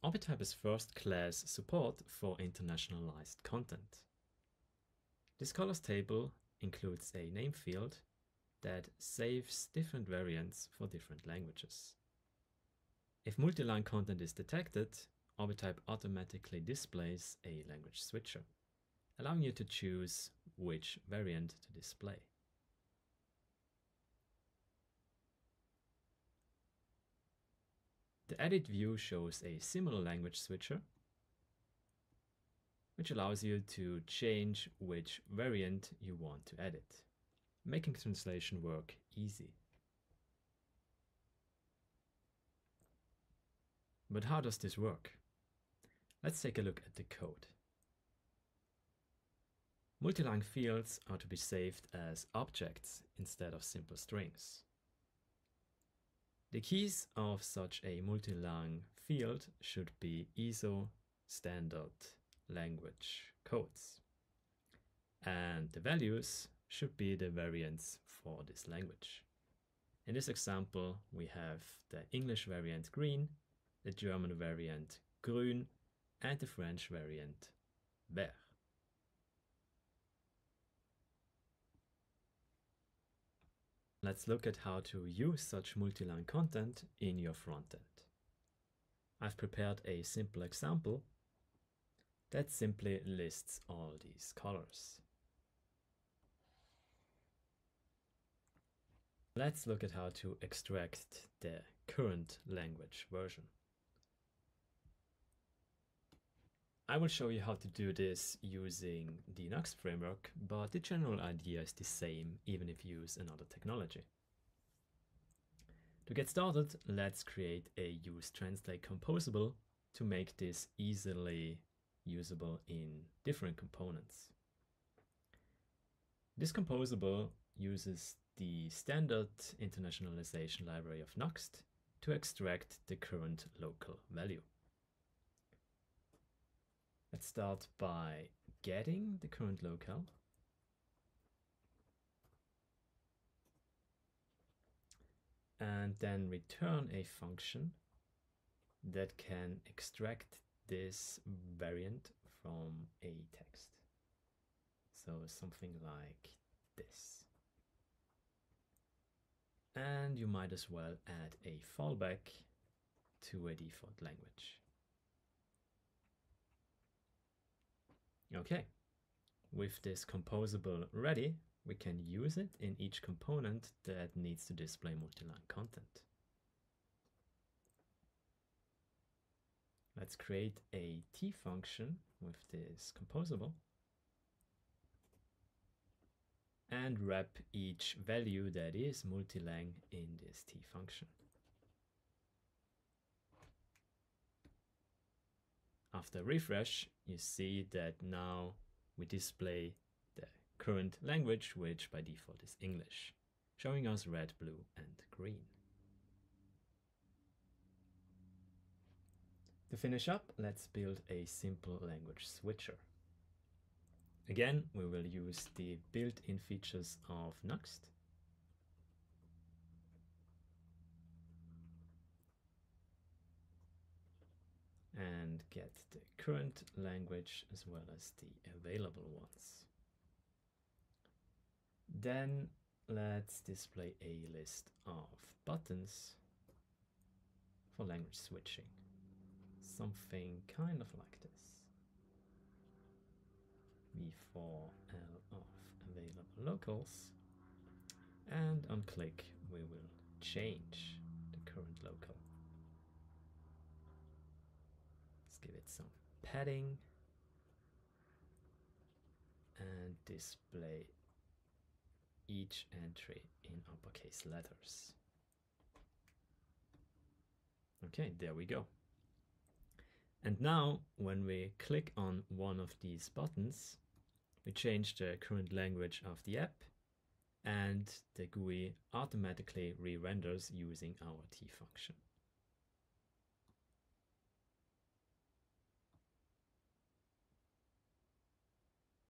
Orbitype is first class support for internationalized content. This colors table includes a name field that saves different variants for different languages. If multi-line content is detected, Orbitype automatically displays a language switcher, allowing you to choose which variant to display. The edit view shows a similar language switcher, which allows you to change which variant you want to edit, making translation work easy. But how does this work? Let's take a look at the code. Multiline fields are to be saved as objects instead of simple strings. The keys of such a multiline field should be ISO standard language codes, and the values should be the variants for this language. In this example, we have the English variant green, the German variant grün, and the French variant vert. Let's look at how to use such multiline content in your frontend. I've prepared a simple example that simply lists all these colors. Let's look at how to extract the current language version. I will show you how to do this using the Nuxt framework, but the general idea is the same even if you use another technology. To get started, let's create a useTranslate composable to make this easily usable in different components. This composable uses the standard internationalization library of Nuxt to extract the current local value. Let's start by getting the current locale. And then return a function that can extract this variant from a text. So something like this. And you might as well add a fallback to a default language. Okay, with this composable ready, we can use it in each component that needs to display multiline content. Let's create a T function with this composable and wrap each value that is multilang in this T function. After refresh, you see that now we display the current language, which by default is English, showing us red, blue, and green. To finish up, let's build a simple language switcher. Again, we will use the built-in features of Nuxt. And get the current language as well as the available ones. Then let's display a list of buttons for language switching. Something kind of like this. V4L of available locals. And on click, we will change the current local. Let's give it some padding and display each entry in uppercase letters. Okay, there we go. And now when we click on one of these buttons, we change the current language of the app and the GUI automatically re-renders using our T function.